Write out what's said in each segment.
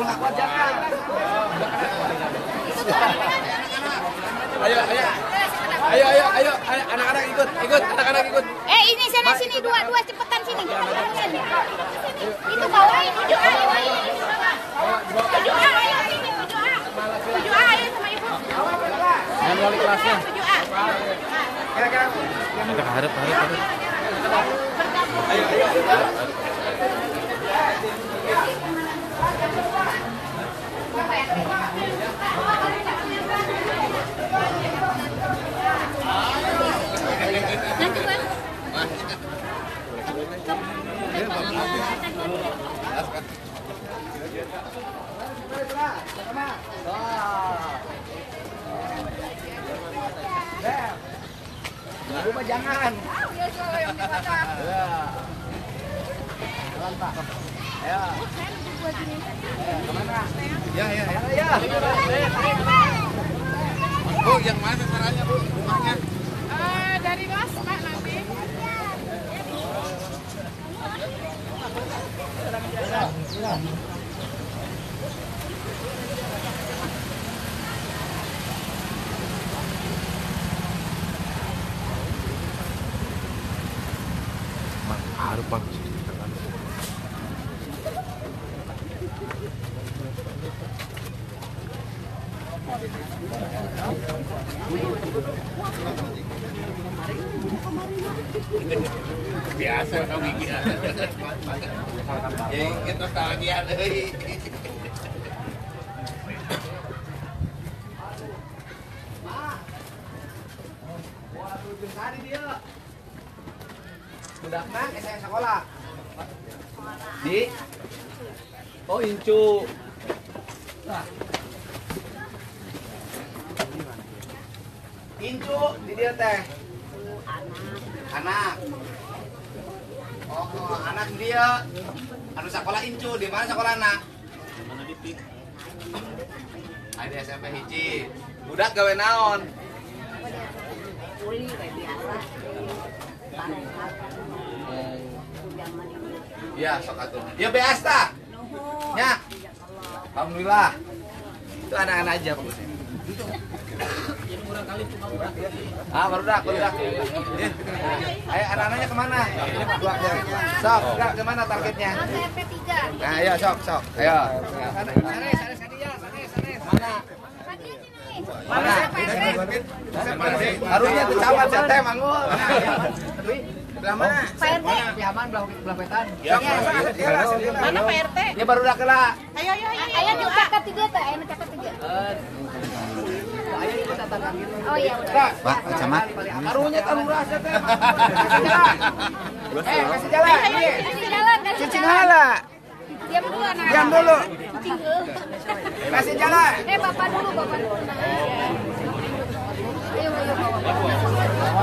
nggak kuat jangan. Ayo, anak-anak ikut, anak-anak ikut. Ini sana sini dua cepetan sini. Itu bawa ini 7A. 7A ayo sini 7A. 7A ayo sama ibu. Yang wali kelasnya. 7A. Kira-kira. Ada harap. Ayo. Nanti Bang. Rumah jangan. Ya. Kemana? Ya. Bu, yang mana caranya, Bu? Rumahnya? Dari Mas Pak nanti. Harap bang. Biasa kau gigi. Yang kita tagihan euy. Budakna saya sekolah. Di Oh, incu. Nah. Incu di dia teh. Anak. Oh, anak dia. Anu sekolah incu, di mana sekolah anak? Di mana di Pik? Ada SMP hiji. Budak gawe naon? Uli kayak biasa. Iya, sok atuh. Ya beas tah. Ya. Alhamdulillah. Itu anak-anak aja bagusnya. Baru dak. Ayo anak-anaknya kemana? Sok, enggak kemana targetnya? SMP 3. Nah, ayo sok. Ayo. Sana ya. Mana? Harunya tuh camat saya teh mangul. Belah mana? Pak RT. Piaman belah wetan. Mana Pak RT? Ya baru dak lah. Ayo di kakak 3 teh, ayo kakak 3. Ayo ikut tatangga gitu. Oh iya udah. Pak, camat. Harunya tahu rasa teh. Kasih jalan. Kasih jalan, Cicing hala. Diam dulu anak. Diam dulu. Cinggung. Kasih jalan. Bapak dulu. Ayo bawa.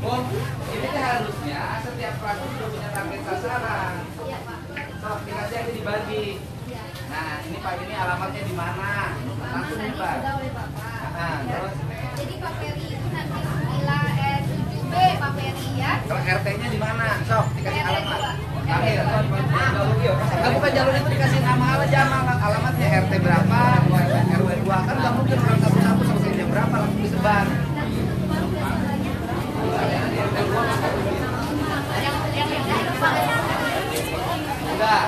Oh, ini tuh harusnya setiap kelas itu punya target sasaran. So, dikasih aja dibagi. Nah, ini Pak, ini alamatnya di mana? Langsung nih Pak. Nah, terus. Jadi Pak Peri itu nanti 7B Pak Peri ya. Kalau RT-nya di mana? Sok, dikasih alamat. Kamil. Kan bukan jalur itu dikasih nama aja, alamatnya RT berapa, RW 2. Kan nggak mungkin orang satu-satu sampai jam berapa langsung disebar. Udah.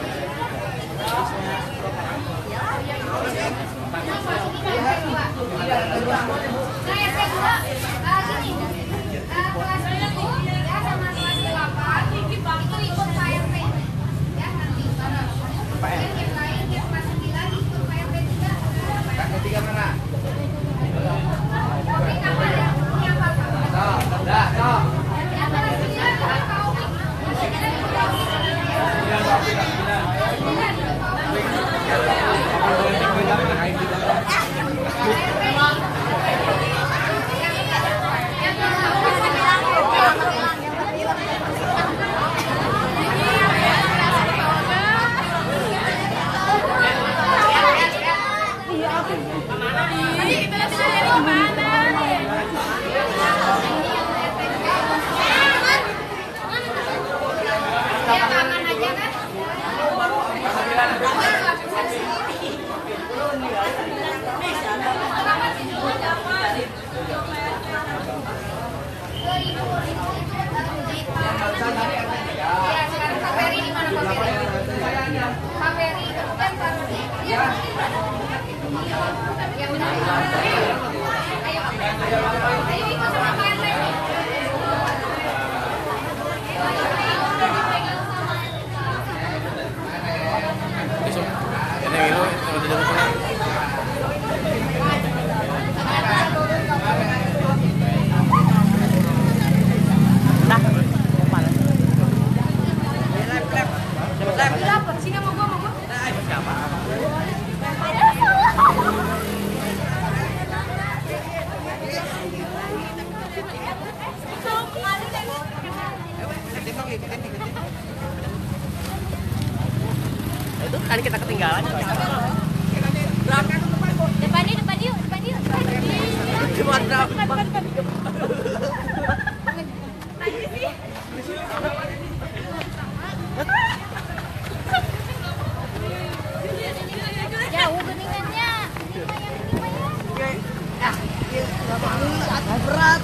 Itu kan kita ketinggalan. Depan yuk. Cuma Jauh geningannya. berat.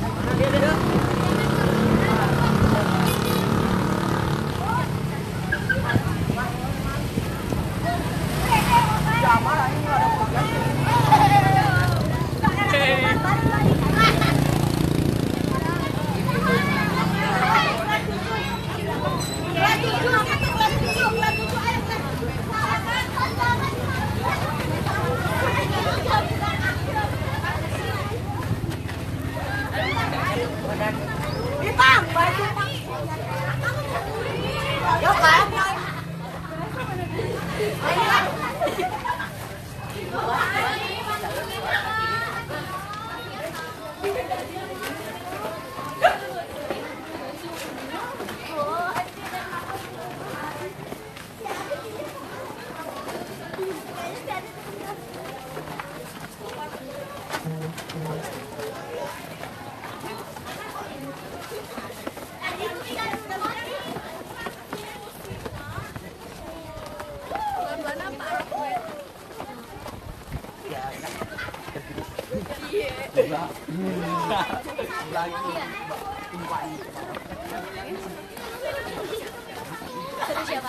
Siapa?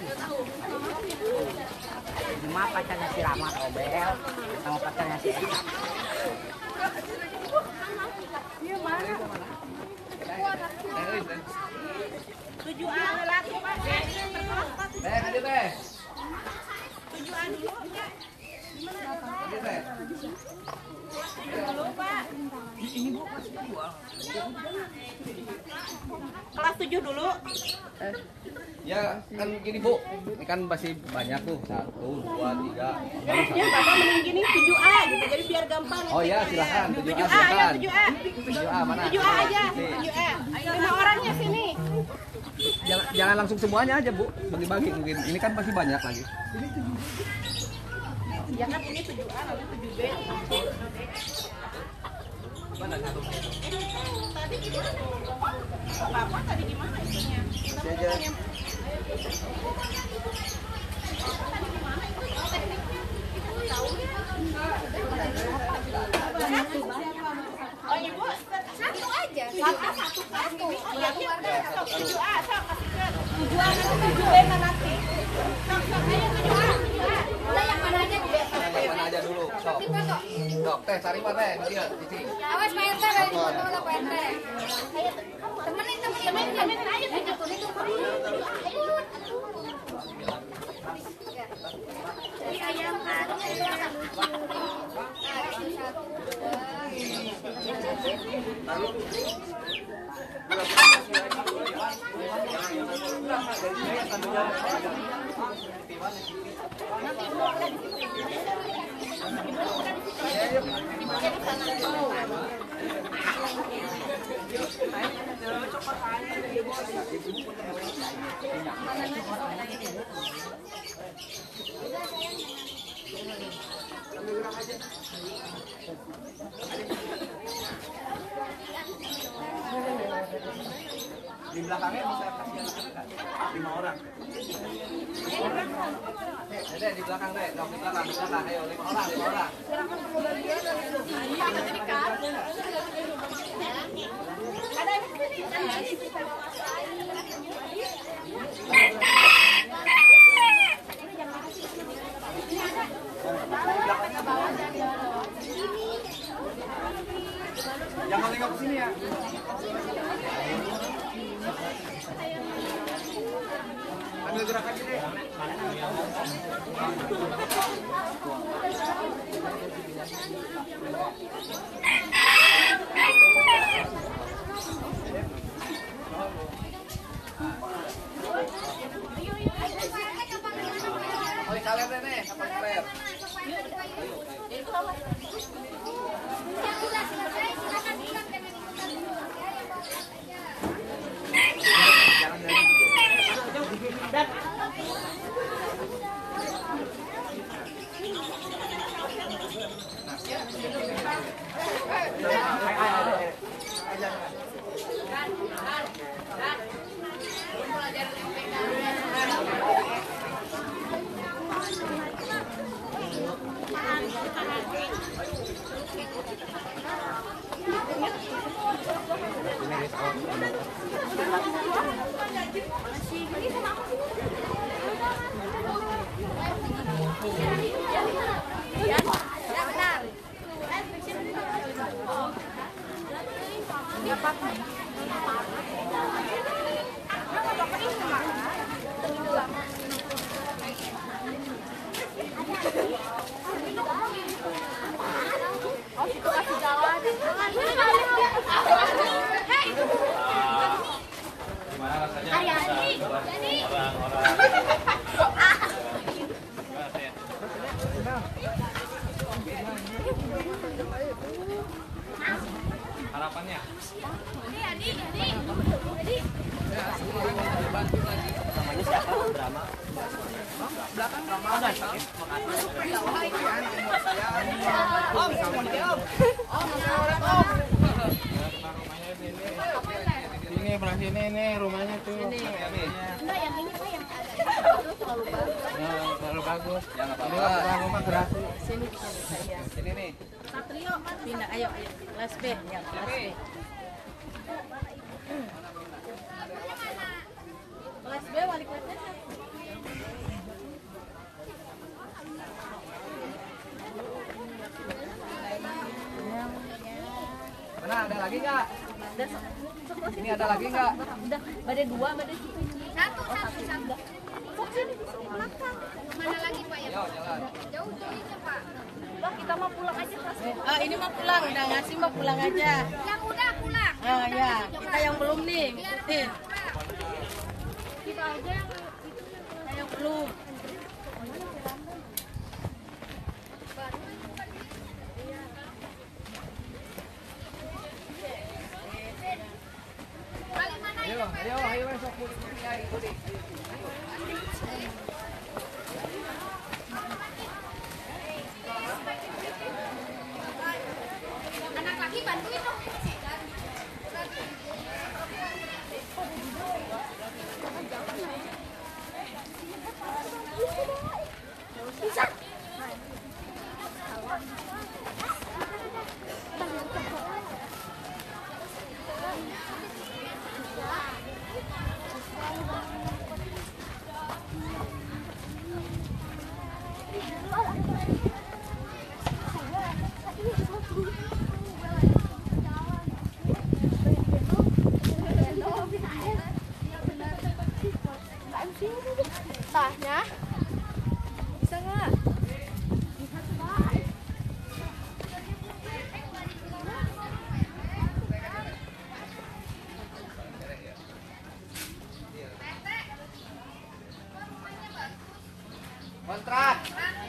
Cuma pacarnya si Rama Obel sama pacarnya si Eka. Ini Bu. Kelas 7 dulu. Ya kan gini Bu, ini kan masih banyak tuh 1, 2, 3. Ya Bapak mending gini 7A gitu. Jadi biar gampang. Oh ya silakan 7A 7A ya silakan. 7A. 7A mana? 7A aja. 7A. 5 orangnya sini. Jangan langsung semuanya aja Bu, bagi-bagi mungkin. Ini kan masih banyak lagi. Ya kan ini 7A nanti 7B. Mana satu? Tadi gimana? Bapak tadi gimana itunya? Masih aja. Oh Ibu, Satu aja. satu. Oh ya, 7A, sok kasihkan. 7A nanti 7B nanti. Sok, ayo 7A. Udah yang mana aja Bu? Yang mana aja dulu. Sok. Dipoto. Sok teh cari mana teh? Dia di sini. Awas Pak RT dari foto lah Pak RT. Temenin. Ayo itu. Ini ayam kan. Di belakangnya bisa kasih anak-anak kan? 5 orang. Dede di belakang deh, di belakang. Ayo 5 orang. Jangan nengok ke sini ya. Ambil gerak aja deh. Oh, kalian deh nih, apa kalian? Yang udah selesai silakan pulang dengan ikutan dulu. Ya, yang bawa aja. Harapannya? Namanya siapa? Drama. Belakang ada. Ini belah sini nih rumahnya tuh. Enggak, yang ini Pak yang agak itu terlalu bagus. Ya, terlalu bagus. Ya nggak Ini apa-apa. kan rumah gerasi. Sini kita bisa ya. Sini nih. Satrio pindah, ayo kelas B ya, kelas B. Kelas B wali kelasnya siapa? Mana ada lagi nggak? Ini ada lagi nggak? Udah, badai 2, badai Satu. Sok sini di sini belakang. Mana lagi Pak ya? Jalan. Jauh aja Pak. Bang, kita mau pulang aja kelas. Ini mau pulang, udah ngasih mau pulang aja. Yang udah pulang. Ya, kita yang belum nih, ngikutin. Kita aja yang Kita yang belum. Ayo, sok ya, ikuti. anak lagi bantuin dong. Tanya, bisa nggak? Kontrak.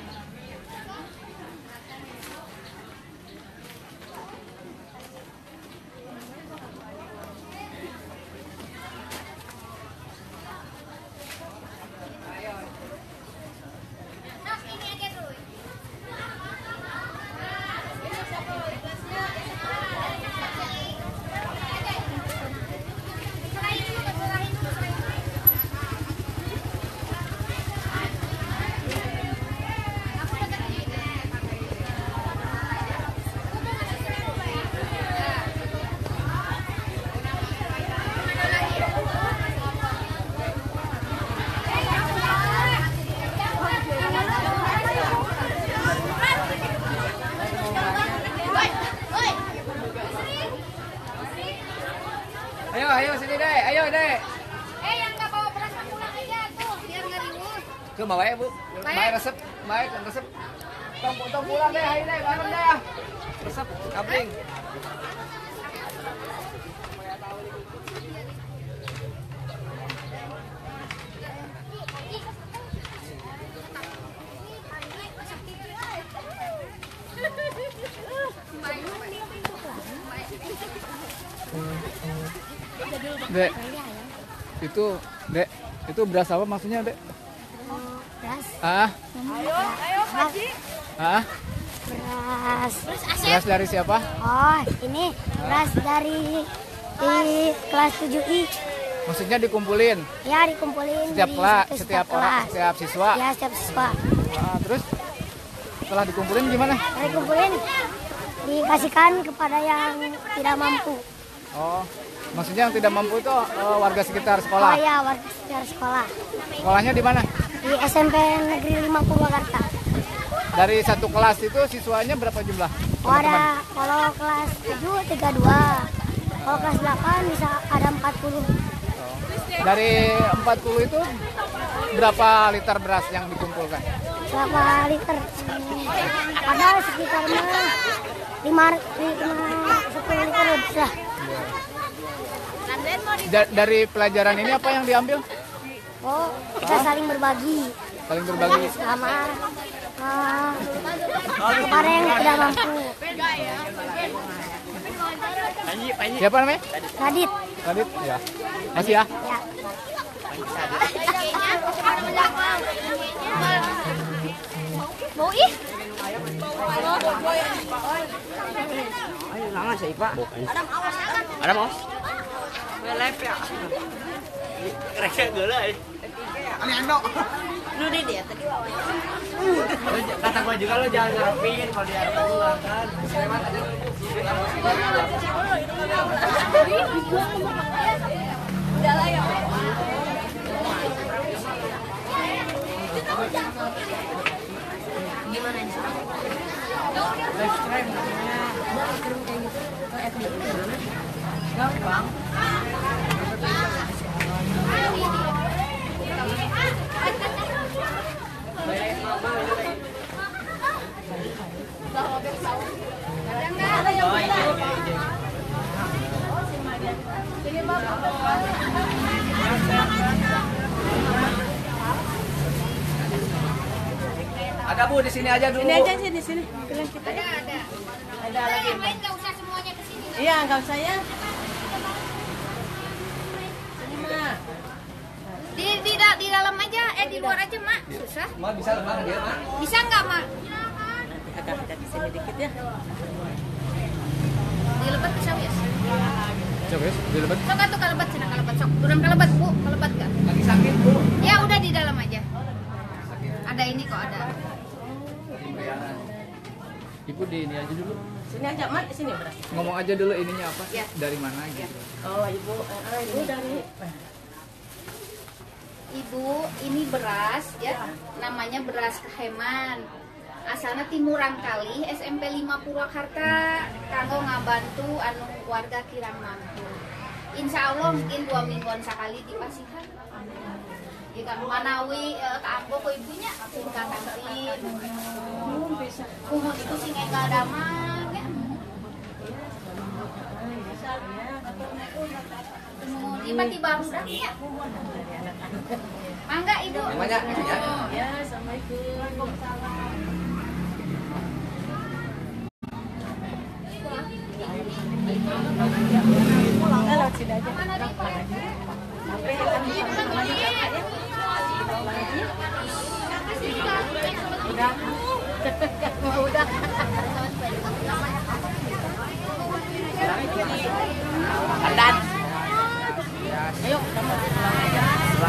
Nos, ini aja dulu. Serahin dulu. Aku udah kerja. Ayo sini deh, ayo deh. Yang nggak bawa beras pulang aja tuh, biar nggak ribut. Ke bawa ya, Bu. Baik resep, baik resep. Tong pulang deh, ayo deh, bareng deh. Resep kapling. Dek, itu beras apa maksudnya, Dek? Beras. Ah, Ayo, Haji. ah, Beras. beras dari siapa? Oh, ini beras dari di kelas 7I. Maksudnya dikumpulin Ya, dikumpulin setiap di kelas, satu setiap orang, kelas. setiap siswa. Ya, setiap siswa. Ah, terus setelah dikumpulin gimana? Dikumpulin dikasihkan kepada yang tidak mampu. Oh, maksudnya yang tidak mampu itu warga sekitar Oh sekolah. ya, warga sekitar sekolah. Sekolahnya di mana? Di SMP Negeri 5 Purwakarta. Dari satu kelas itu siswanya berapa jumlah? Oh, ada kalau kelas 7 32. Kalau kelas 8 bisa ada 40. Dari 40 itu berapa liter beras yang dikumpulkan? Berapa liter? Ada sekitar 10 liter lebih lah. Dari pelajaran ini apa yang diambil? Oh, kita saling berbagi Saling berbagi. sama kepada yang tidak mampu. Siapa namanya? Radit. Radit? Ya. Masih ya? Ya. Mau ih? Ayo nama sih Pak. Ada mau? Live ya. Kira-kira gulai. Ani ando. Lu di dia tadi. Kata gua juga lo jangan ngarepin kalau dia pulang kan. Lewat aja. Udah lah ya. Live stream. Gampang. Ada Bu di sini aja dulu. Ini aja sih di sini. Bilang kita. Ada. Ada lagi. Yang lain nggak usah semuanya ke sini. Iya, enggak usah ya. Sini, Mak. Di dalam aja, di luar aja, Mak. Susah. Ma bisa lepas dia, Ma. Bisa nggak, Mak? Nanti agak di sini dikit ya. Dilebat bisa ya? Coba ya, dilebet. Sok atuh kalebat cenah kalebat sok. Durang kalebat, Bu. Kalebat enggak? Lagi sakit, Bu. Ya udah di dalam aja. Ada ini kok ada. Ibu di ini aja dulu. Sini aja, Mak. Di sini beras. Ngomong aja dulu ininya apa? Ya. Dari mana gitu. Oh, Ibu. Ibu dari Ibu, ini beras ya. Namanya beras Keheman. Asalna Timurang Kali, SMP 5 Purwakarta. Kanggo ngabantu anu warga kirang mampu. Insya Allah mungkin 2 mingguan sekali dipasihan. Jika Manawi keanggo ke ibunya, singkat kantin. Kumun itu sing enggak ada mah ya. Tiba-tiba udah ya. Mangga Ibu. Namanya ya. ya, Assalamualaikum. Pulang lewat sini aja. Sampai udah. Udah. Kedan. Ayo, kamu pulang aja.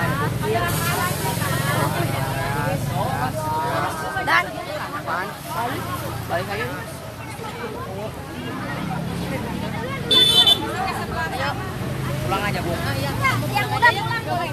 Dan balik lagi. Ayo, pulang aja, Bu. Yang udah pulang boleh.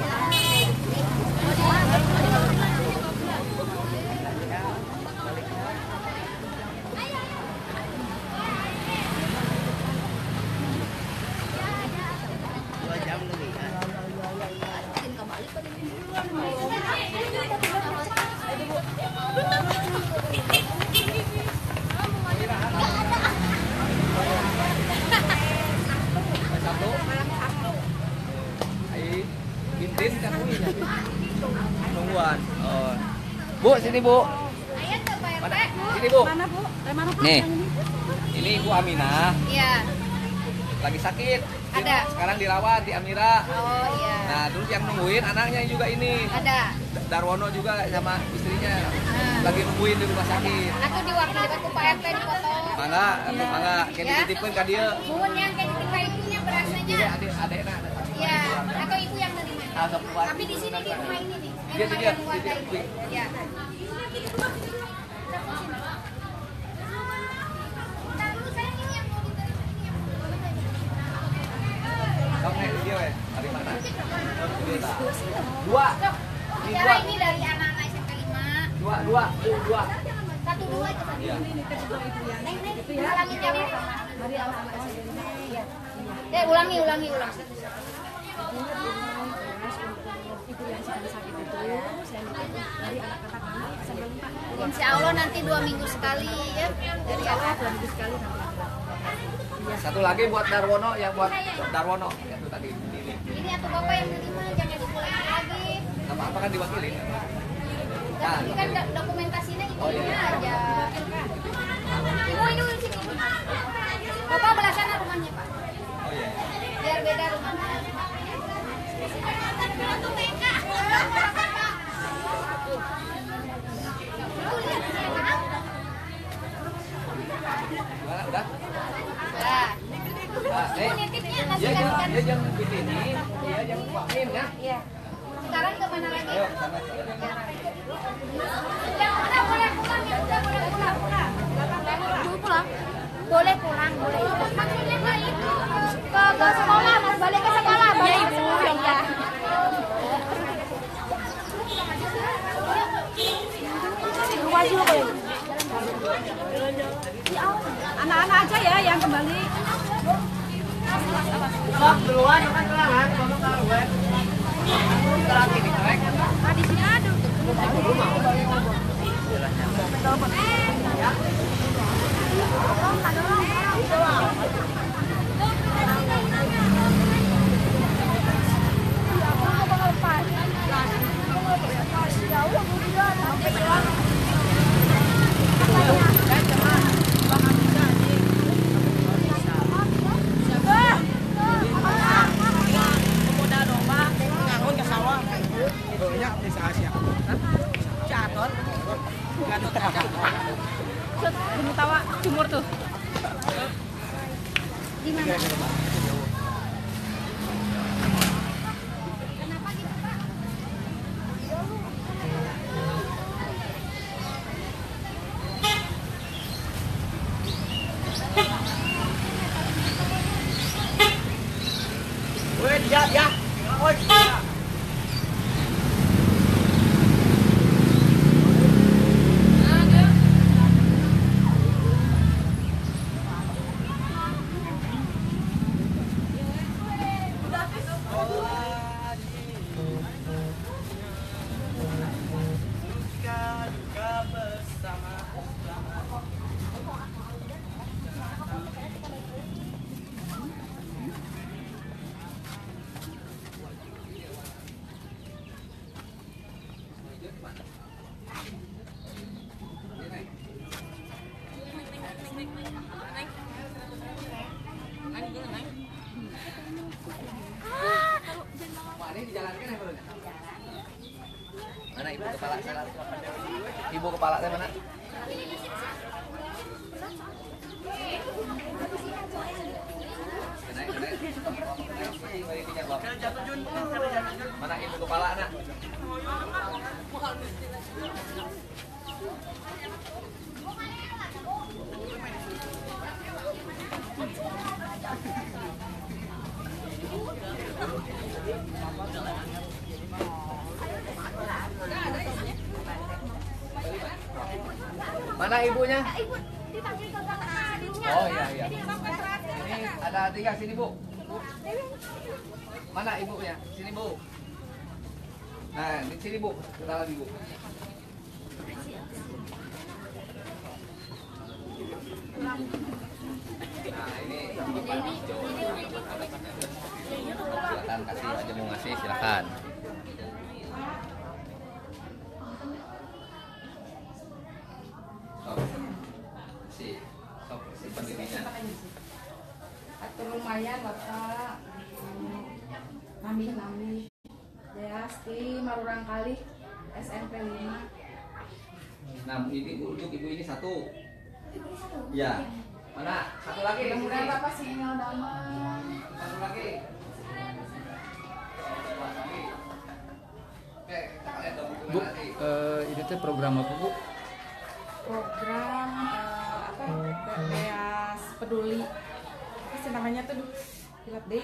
Bintin kan nungguan. Oh. Bu, sini Bu. Ayo ke Pak Mana? RT. Sini Bu. Mana, Bu? Nih. Ini Ibu Aminah Iya. lagi sakit. Ada. Sekarang dirawat di Amira. Oh iya. Nah, terus yang nungguin anaknya juga ini. Ada. Darwono juga sama istrinya lagi nungguin di rumah sakit. Aku diwakili ke Pak RT di foto. Mangga, mangga, kayak Ya. dititipin ka dia. Mohon yang kayak ditimpa ibunya berasanya. Adek-adekna. Iya. Atau ibu yang nerima. Atau kuat. Tapi di sini di rumah ini nih. Dia, Memang dia, ada keluarga dia, ibu. dia. Ya. Kamu nih dia weh, dari mana? Dua. Ini Bicara dua. ini dari anak-anak SMP 5. Dua. Satu dua itu tadi. Iya. Neng, ulangi jawab. Ya, ulangi. Insya Allah nanti 2 minggu sekali ya. Dari Allah 2 minggu sekali nanti. Satu lagi buat Darwono, yang buat Darwono. Ya, itu tadi. Ini atau bapak yang nerima, jangan diulangi lagi. Apa kan diwakili? Nah, Ini kan dokumentasinya itu Oh, iya. aja. Ibu ini sini. Bapak belah sana rumahnya Pak. oh iya. Biar beda rumahnya. Gimana, udah? Nah, Nah, ibu nitipnya nasi dia gantikan. jangan begini, dia jangan wakin ya. Iya. Sekarang kemana lagi? Ayo, sana. Yang udah boleh pulang, yang udah boleh pulang. Dulu pulang? Boleh pulang, boleh. Maksudnya ke itu, ke sekolah, mas balik ke sekolah. Iya ibu, ya. Wajib boleh. Anak-anak aja ya yang kembali. Sok duluan kan kelangan, ngomong kalau gue. Nah, di sini ada. Gunung Tawa Jumur tuh. Di mana? Weh, ya. Oi. Mana ibu kepala salah? Ibu kepala teh mana? Mana ibu kepala anak? Mana ibunya? Ibu dipanggil ke kakak adiknya. Oh iya. Jadi emang kontrakan. Ini ada 3 sini bu. Mana ibunya? Sini bu. Nah di sini bu. Kita lagi bu. Nah ini silakan kasih aja mau ngasih silakan. Atur lumayan bapak nami Deasti Marurang Kali SMP 5. Nah ini untuk ibu ini 1. Ya. Mana? Satu lagi. Mudah-mudahan bapak sinyal damai. Satu lagi. Oke, kita lihat dong. Bu, ini tuh program apa bu? Program apa Beas Peduli apa sih namanya tuh Hilap deh.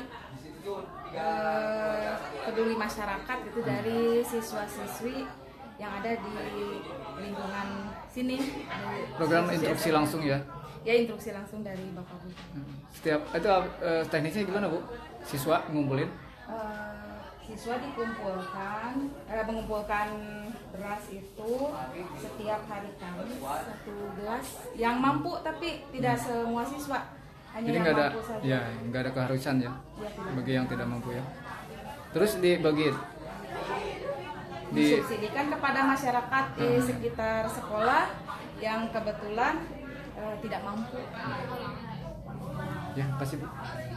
Peduli masyarakat gitu dari siswa-siswi yang ada di lingkungan sini. Program instruksi langsung ya? Ya, instruksi langsung dari Bapak Bu. Setiap itu teknisnya gimana bu? Siswa ngumpulin? Siswa dikumpulkan, mengumpulkan beras itu setiap hari Kamis 1 gelas yang mampu, tapi tidak semua siswa, hanya Jadi yang nggak ada, mampu saja. ya nggak ada keharusan ya, Ya, tidak. bagi yang tidak mampu ya. Terus dibagi Disubsidikan kepada masyarakat di sekitar sekolah yang kebetulan tidak mampu. ya kasih bu.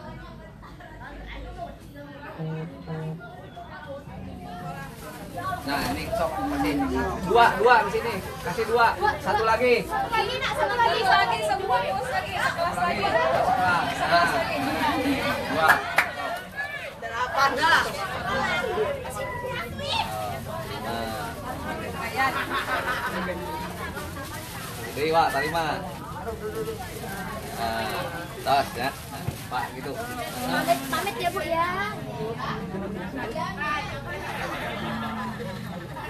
Nah ini sok kasih dua di sini, kasih 2, satu lagi. Satu lagi nak, satu lagi semua bus lagi, kelas lagi. Nah, 2. Delapan dah. Jadi Wak, terima. Tos ya, Pak gitu. Pamit ya Bu ya.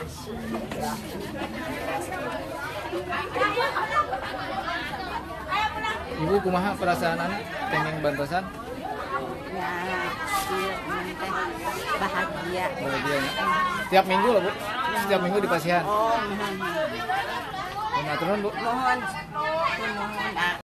Ayo Ibu kumaha perasaan anak kenging bantosan? Ya, iya, teh bahagia. Bahagia. Tiap minggu loh Bu. Setiap minggu di Pasihan. Oh, mohon. Matur nuwun Bu. Mohon.